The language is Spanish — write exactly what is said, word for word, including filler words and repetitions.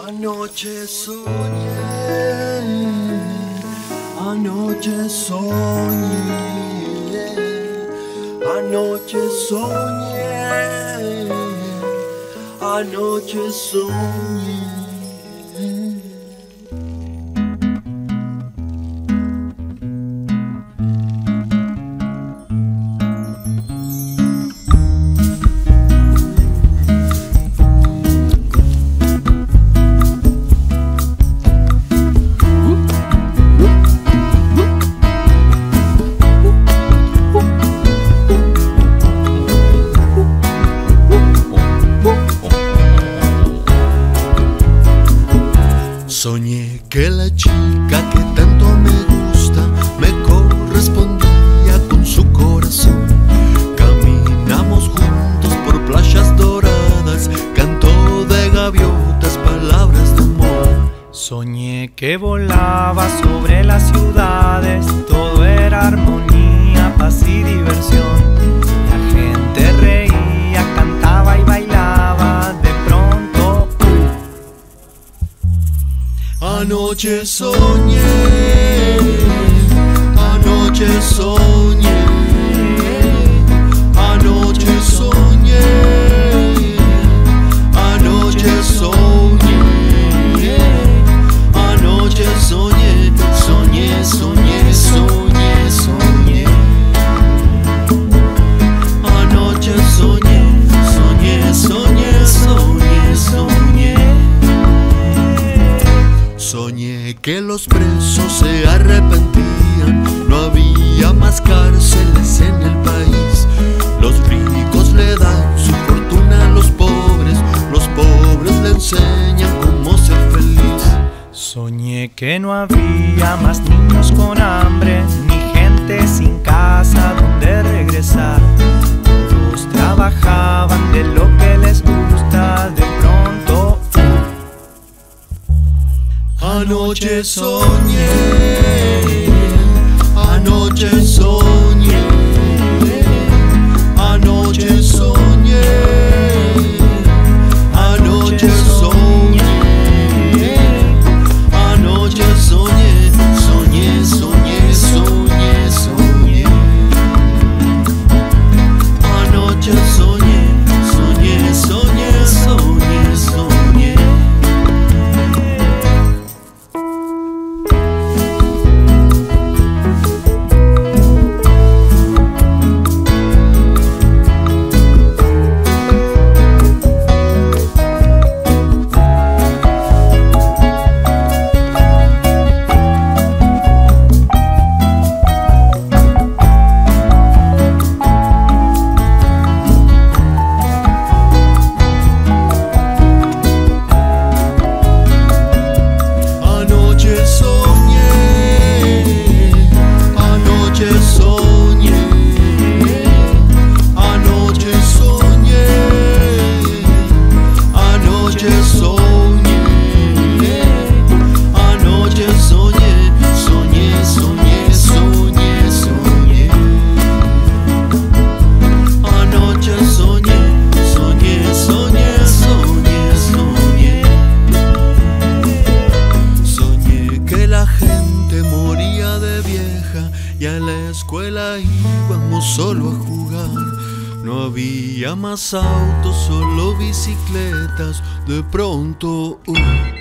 Anoche soñé, anoche soñé, anoche soñé, anoche soñé. Soñé que la chica que tanto me gusta me correspondía con su corazón. Caminamos juntos por playas doradas, canto de gaviotas, palabras de amor. Soñé que volaba sobre las ciudades, todo era armonía, paz y diversión. La gente reía, cantaba y bailaba, de pronto anoche soñé, anoche soñé, anoche soñé, anoche soñé, anoche soñé, soñé, soñé, soñé, soñé. Anoche soñé, soñé, soñé, soñé, soñé. Soñé que los presos se arrepentían, no había más cárceles en el país. Los ricos le dan su fortuna a los pobres, los pobres le enseñan cómo ser feliz. soñé que no había más niños con hambre, ni gente sin casa donde regresar. Todos trabajaban de lo que les gusta, de pronto anoche soñé, anoche soñé, anoche soñé, anoche soñé, anoche soñé, soñé, soñé, soñé, soñé. Anoche soñé, soñé, soñé, soñé, soñé. Y a la escuela íbamos solo a jugar. No había más autos, solo bicicletas. De pronto uh,